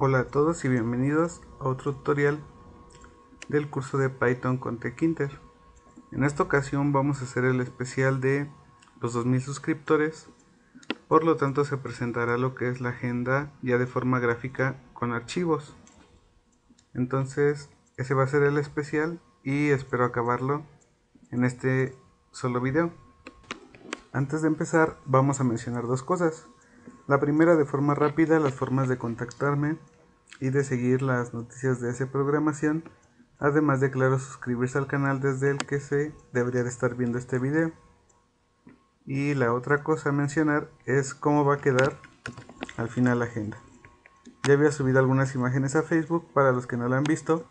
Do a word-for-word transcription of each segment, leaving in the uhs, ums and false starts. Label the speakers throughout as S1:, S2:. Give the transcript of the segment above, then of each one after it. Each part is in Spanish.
S1: Hola a todos y bienvenidos a otro tutorial del curso de Python con Tkinter. En esta ocasión vamos a hacer el especial de los dos mil suscriptores, por lo tanto se presentará lo que es la agenda ya de forma gráfica con archivos. Entonces ese va a ser el especial y espero acabarlo en este solo video. Antes de empezar vamos a mencionar dos cosas. La primera, de forma rápida, las formas de contactarme y de seguir las noticias de esa programación, además de, claro, suscribirse al canal desde el que se debería de estar viendo este video. Y la otra cosa a mencionar es cómo va a quedar al final la agenda. Ya había subido algunas imágenes a Facebook, para los que no la han visto.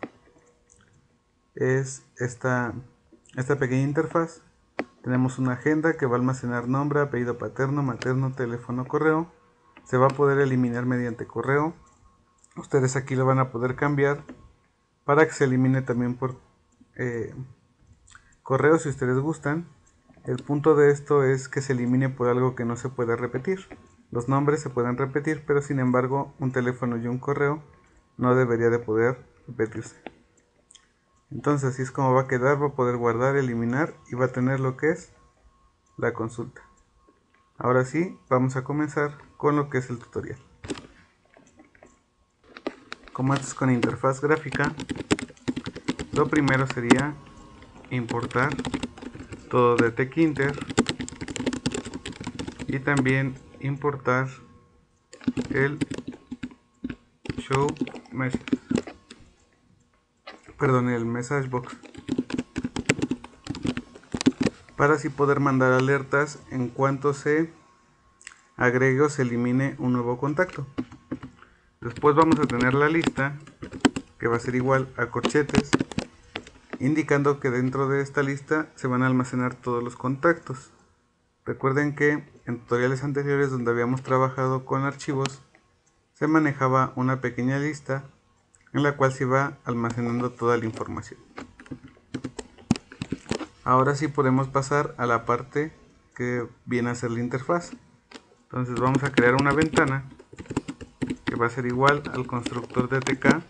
S1: Es esta, esta pequeña interfaz. Tenemos una agenda que va a almacenar nombre, apellido paterno, materno, teléfono, correo. Se va a poder eliminar mediante correo. Ustedes aquí lo van a poder cambiar para que se elimine también por eh, correo si ustedes gustan. El punto de esto es que se elimine por algo que no se puede repetir. Los nombres se pueden repetir, pero sin embargo un teléfono y un correo no debería de poder repetirse. Entonces así es como va a quedar. Va a poder guardar, eliminar y va a tener lo que es la consulta. Ahora sí, vamos a comenzar con lo que es el tutorial. Como esto es con interfaz gráfica, lo primero sería importar todo de Tkinter y también importar el show message, perdón, el message box, para así poder mandar alertas en cuanto se agregue o se elimine un nuevo contacto. Después vamos a tener la lista, que va a ser igual a corchetes, indicando que dentro de esta lista se van a almacenar todos los contactos. Recuerden que en tutoriales anteriores donde habíamos trabajado con archivos, se manejaba una pequeña lista en la cual se iba almacenando toda la información. Ahora sí podemos pasar a la parte que viene a ser la interfaz. Entonces vamos a crear una ventana que va a ser igual al constructor de tk.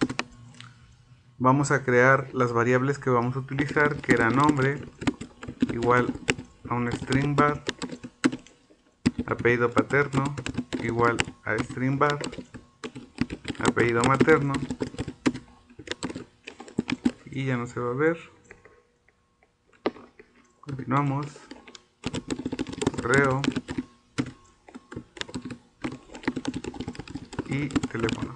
S1: Vamos a crear las variables que vamos a utilizar, que era nombre igual a un string var, apellido paterno igual a string var, apellido materno, y ya no se va a ver. Continuamos, correo y teléfono.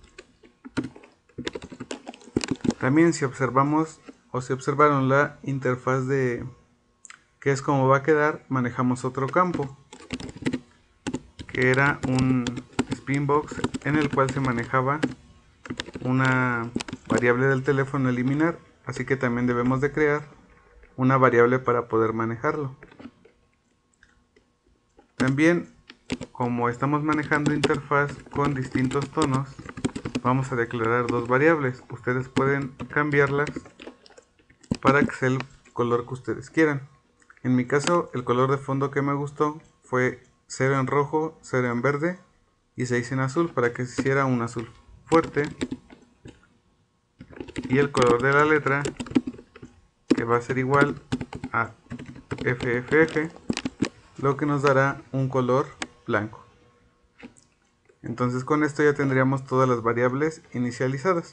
S1: También si observamos o si observaron la interfaz de que es como va a quedar, manejamos otro campo que era un spinbox en el cual se manejaba una variable del teléfono eliminar, así que también debemos de crear una variable para poder manejarlo. También, como estamos manejando interfaz con distintos tonos, vamos a declarar dos variables. Ustedes pueden cambiarlas para que sea el color que ustedes quieran. En mi caso, el color de fondo que me gustó fue cero en rojo, cero en verde y seis en azul, para que se hiciera un azul fuerte. Y el color de la letra, que va a ser igual a F F F, lo que nos dará un color blanco. Entonces con esto ya tendríamos todas las variables inicializadas.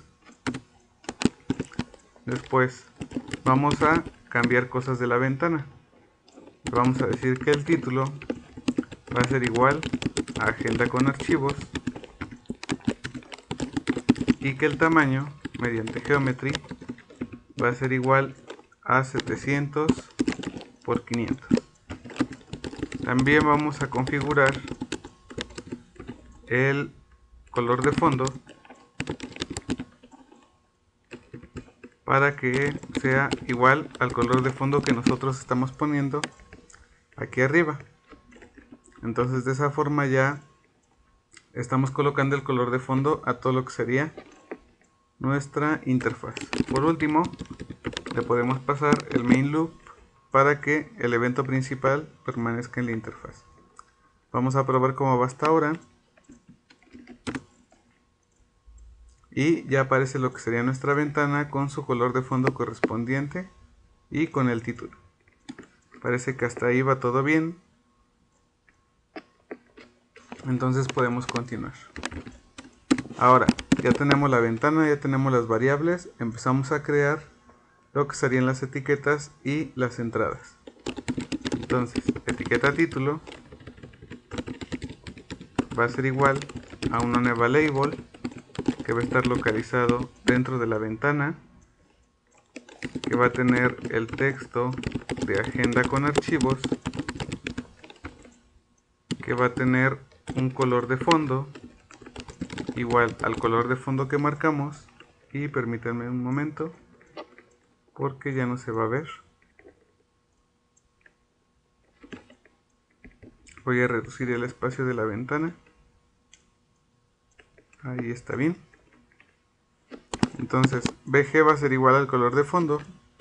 S1: Después vamos a cambiar cosas de la ventana. Vamos a decir que el título va a ser igual a agenda con archivos y que el tamaño mediante geometry va a ser igual a setecientos por quinientos. También vamos a configurar el color de fondo para que sea igual al color de fondo que nosotros estamos poniendo aquí arriba. Entonces de esa forma ya estamos colocando el color de fondo a todo lo que sería nuestra interfaz. Por último, le podemos pasar el main loop para que el evento principal permanezca en la interfaz. Vamos a probar cómo va hasta ahora. y ya aparece lo que sería nuestra ventana con su color de fondo correspondiente y con el título. Parece que hasta ahí va todo bien. Entonces podemos continuar. Ahora, ya tenemos la ventana, ya tenemos las variables. Empezamos a crear lo que serían las etiquetas y las entradas. Entonces, etiqueta título va a ser igual a una nueva label que va a estar localizado dentro de la ventana, que va a tener el texto de agenda con archivos, que va a tener un color de fondo igual al color de fondo que marcamos. Y permítanme un momento porque ya no se va a ver. Voy a reducir el espacio de la ventana. Ahí está bien. Entonces B G va a ser igual al color de fondo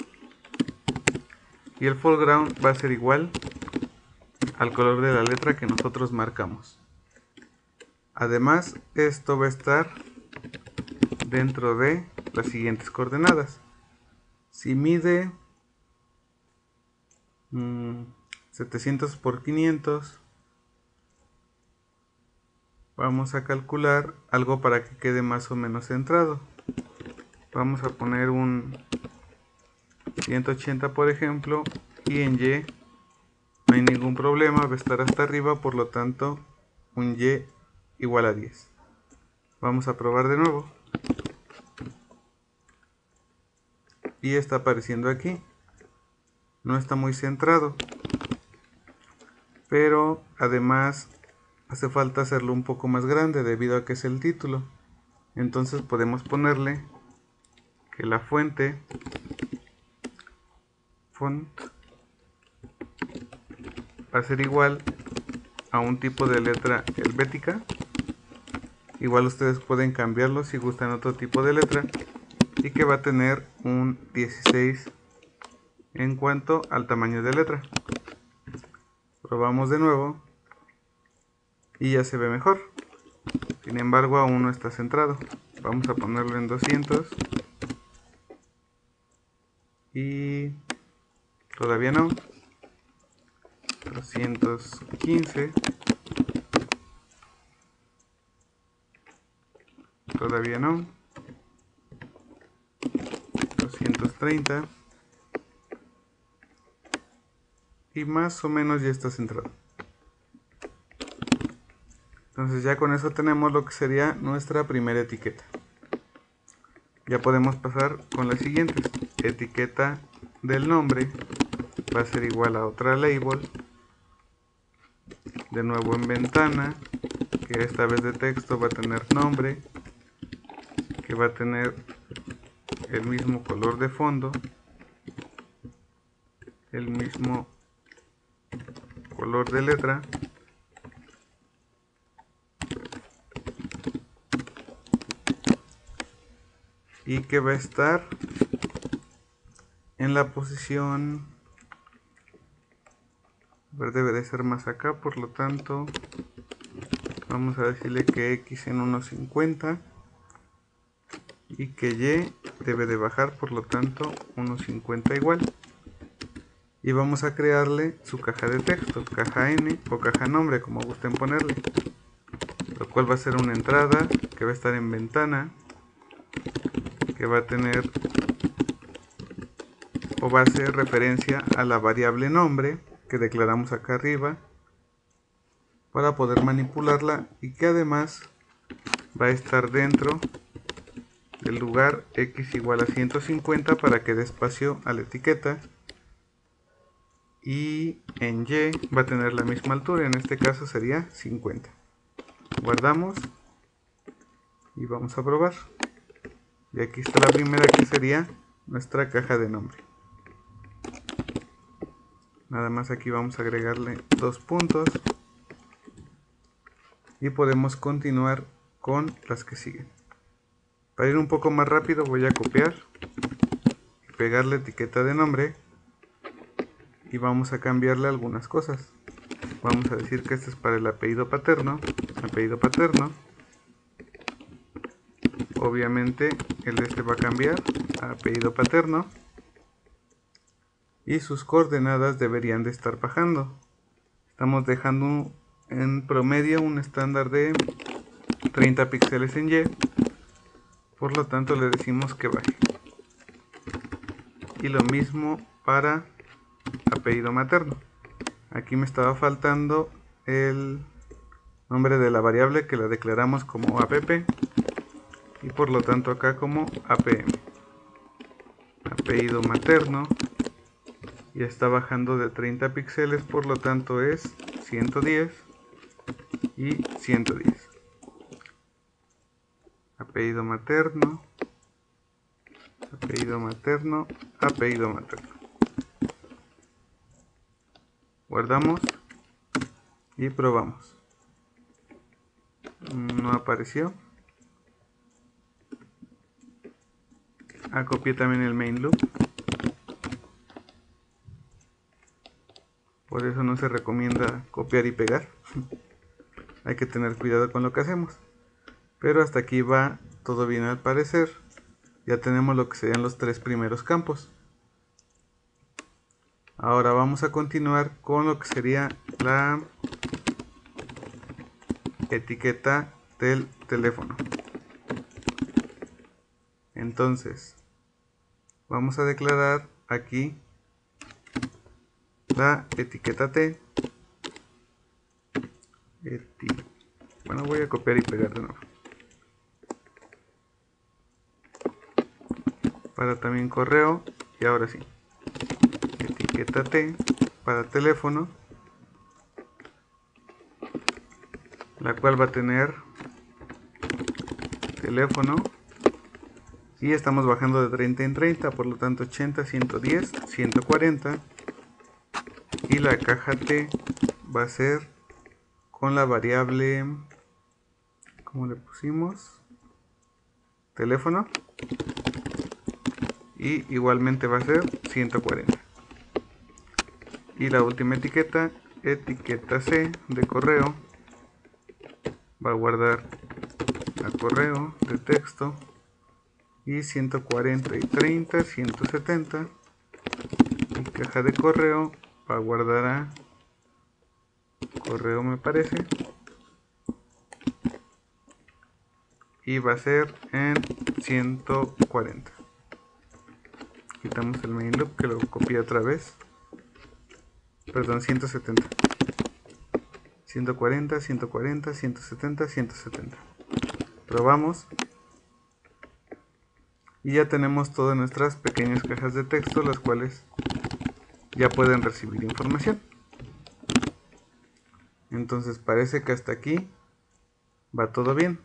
S1: y el foreground va a ser igual al color de la letra que nosotros marcamos. Además, esto va a estar dentro de las siguientes coordenadas. Si mide mmm, setecientos por quinientos, vamos a calcular algo para que quede más o menos centrado. Vamos a poner un ciento ochenta, por ejemplo, y en Y no hay ningún problema, va a estar hasta arriba, por lo tanto un Y igual a diez. Vamos a probar de nuevo. Y está apareciendo aquí. No está muy centrado, pero además hace falta hacerlo un poco más grande debido a que es el título. Entonces podemos ponerle que la fuente font va a ser igual a un tipo de letra helvética. Igual ustedes pueden cambiarlo si gustan otro tipo de letra, y que va a tener un dieciséis en cuanto al tamaño de letra. Probamos de nuevo y ya se ve mejor. Sin embargo, aún no está centrado. Vamos a ponerlo en doscientos y todavía no. doscientos quince, todavía no. doscientos treinta y más o menos ya está centrado. Entonces ya con eso tenemos lo que sería nuestra primera etiqueta. Ya podemos pasar con las siguientes. Etiqueta del nombre va a ser igual a otra label, de nuevo en ventana, que esta vez de texto va a tener nombre, que va a tener el mismo color de fondo, el mismo color de letra, y que va a estar en la posición, a ver, debe de ser más acá, por lo tanto vamos a decirle que X en uno cincuenta y que Y debe de bajar, por lo tanto uno cincuenta igual. Y vamos a crearle su caja de texto, caja N o caja nombre, como gusten ponerle, lo cual va a ser una entrada que va a estar en ventana, que va a tener o va a hacer referencia a la variable nombre que declaramos acá arriba para poder manipularla, y que además va a estar dentro del lugar X igual a ciento cincuenta para que dé espacio a la etiqueta, y en Y va a tener la misma altura, en este caso sería cincuenta. Guardamos y vamos a probar. Y aquí está la primera, que sería nuestra caja de nombre. Nada más aquí vamos a agregarle dos puntos y podemos continuar con las que siguen. Para ir un poco más rápido voy a copiar y pegar la etiqueta de nombre y vamos a cambiarle algunas cosas. Vamos a decir que este es para el apellido paterno, apellido paterno, obviamente el de este va a cambiar a apellido paterno y sus coordenadas deberían de estar bajando. Estamos dejando en promedio un estándar de treinta píxeles en Y, por lo tanto le decimos que baje. Y lo mismo para apellido materno. Aquí me estaba faltando el nombre de la variable que la declaramos como app y por lo tanto acá como apm. Apellido materno ya está bajando de treinta píxeles, por lo tanto es ciento diez y ciento diez. Apellido materno, apellido materno, apellido materno. Guardamos y probamos. No apareció. Ah, copié también el main loop. Por eso no se recomienda copiar y pegar. Hay que tener cuidado con lo que hacemos. Pero hasta aquí va todo bien al parecer. Ya tenemos lo que serían los tres primeros campos. Ahora vamos a continuar con lo que sería la etiqueta del teléfono. Entonces, vamos a declarar aquí la etiqueta T. Eti bueno, voy a copiar y pegar de nuevo. Para también correo, y ahora sí. Etiqueta T para teléfono, la cual va a tener teléfono y estamos bajando de treinta en treinta, por lo tanto ochenta, ciento diez, ciento cuarenta, y la caja T va a ser con la variable, ¿cómo le pusimos? Teléfono, y igualmente va a ser ciento cuarenta. Y la última etiqueta, etiqueta C de correo, va a guardar a correo de texto y ciento cuarenta y treinta, ciento setenta, y caja de correo va a guardar a correo, me parece, y va a ser en ciento cuarenta. Quitamos el main loop que lo copié otra vez, perdón, ciento setenta, ciento cuarenta, ciento cuarenta, ciento setenta, ciento setenta. Probamos y ya tenemos todas nuestras pequeñas cajas de texto, las cuales ya pueden recibir información. Entonces parece que hasta aquí va todo bien.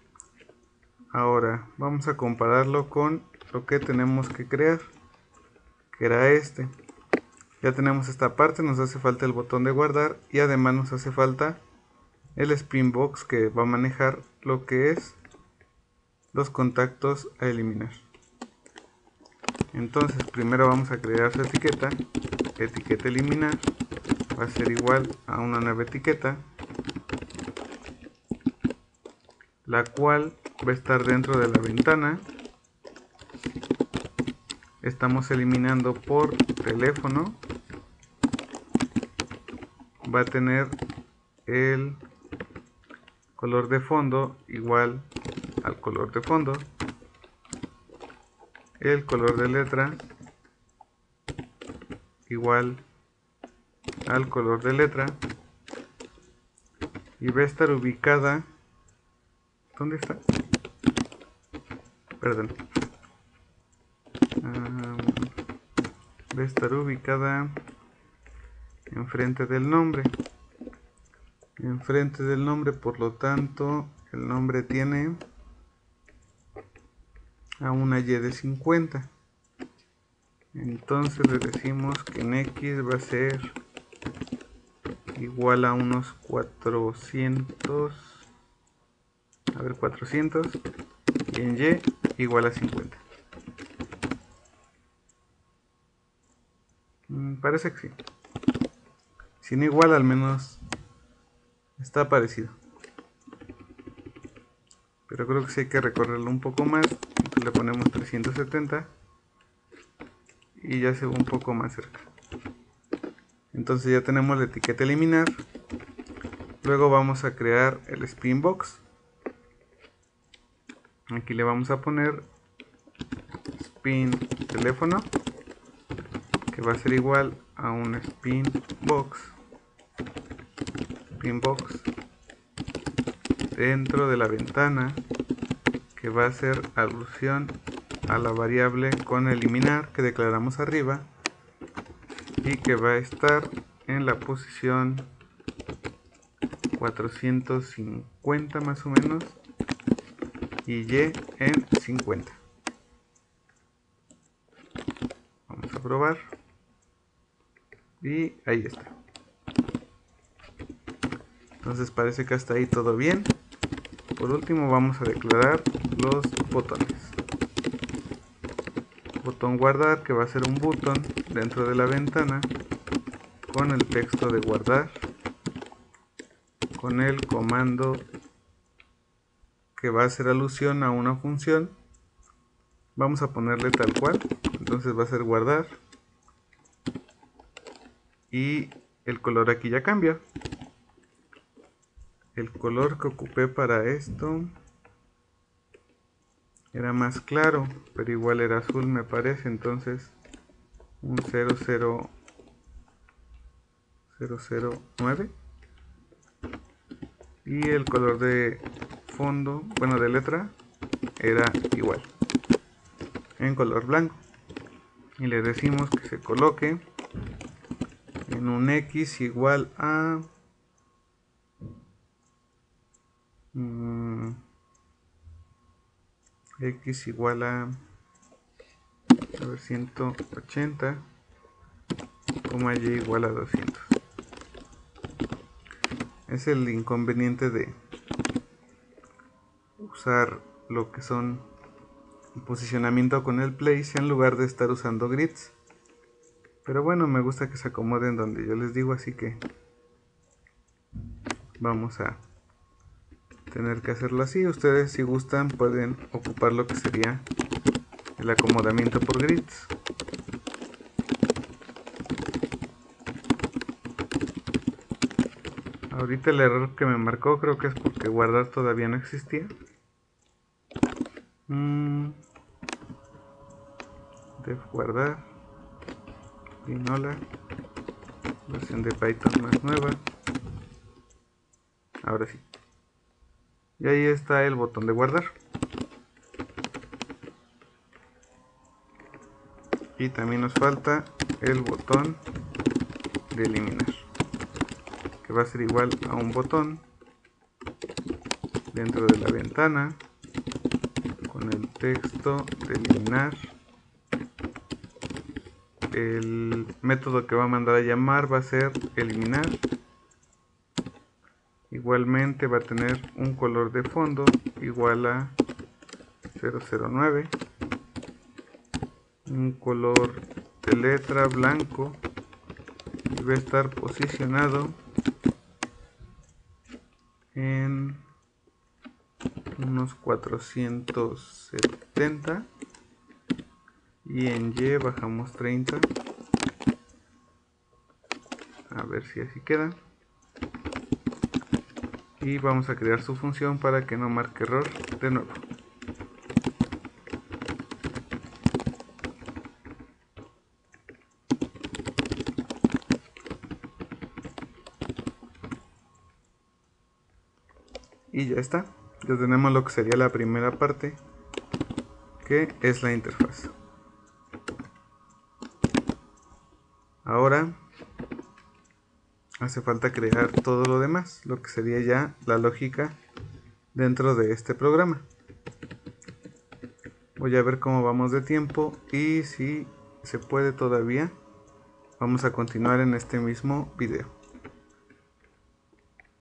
S1: Ahora vamos a compararlo con lo que tenemos que crear, que era este. Ya tenemos esta parte, nos hace falta el botón de guardar y además nos hace falta el Springbox que va a manejar lo que es los contactos a eliminar. Entonces primero vamos a crear su etiqueta, etiqueta eliminar, va a ser igual a una nueva etiqueta, la cual va a estar dentro de la ventana. Estamos eliminando por teléfono, va a tener el color de fondo igual al color de fondo, el color de letra igual al color de letra, y va a estar ubicada, ¿dónde está? Perdón. Um, va a estar ubicada enfrente del nombre. Enfrente del nombre, por lo tanto, el nombre tiene a una Y de cincuenta. Entonces le decimos que en X va a ser igual a unos cuatrocientos, a ver, cuatrocientos, y en Y igual a cincuenta. Mm, parece que sí. Si no igual, al menos está parecido. pero creo que sí hay que recorrerlo un poco más. Entonces le ponemos trescientos setenta y ya se ve un poco más cerca. Entonces ya tenemos la etiqueta eliminar. Luego vamos a crear el spin box. Aquí le vamos a poner spin teléfono, que va a ser igual a un spin box. Spin box dentro de la ventana, que va a ser alusión a la variable con eliminar que declaramos arriba y que va a estar en la posición cuatrocientos cincuenta más o menos y y en cincuenta. Vamos a probar y ahí está. Entonces parece que hasta ahí todo bien. Por último vamos a declarar los botones. Botón guardar, que va a ser un botón dentro de la ventana con el texto de guardar, con el comando que va a hacer alusión a una función. Vamos a ponerle tal cual, entonces va a ser guardar y el color aquí ya cambia. El color que ocupé para esto era más claro, pero igual era azul me parece, entonces un cero cero cero nueve. Y el color de fondo, bueno, de letra, era igual, en color blanco. Y le decimos que se coloque en un X igual a mmm, X igual a, a ver, ciento ochenta, coma Y igual a doscientos. Es el inconveniente de usar lo que son el posicionamiento con el place en lugar de estar usando grids. Pero bueno, me gusta que se acomoden donde yo les digo, así que vamos a tener que hacerlo así. Ustedes, si gustan, pueden ocupar lo que sería el acomodamiento por grids. Ahorita el error que me marcó creo que es porque guardar todavía no existía. Mm. Def guardar. Pinola. Versión de Python más nueva. Ahora sí. Y ahí está el botón de guardar. Y también nos falta el botón de eliminar, que va a ser igual a un botón dentro de la ventana con el texto de eliminar. El método que va a mandar a llamar va a ser eliminar. Igualmente va a tener un color de fondo igual a cero cero nueve, un color de letra blanco y va a estar posicionado en unos cuatrocientos setenta y en Y bajamos treinta, a ver si así queda. Y vamos a crear su función para que no marque error de nuevo. Y ya está, ya tenemos lo que sería la primera parte, que es la interfaz. Ahora hace falta crear todo lo demás, lo que sería ya la lógica dentro de este programa. Voy a ver cómo vamos de tiempo y si se puede todavía, vamos a continuar en este mismo video.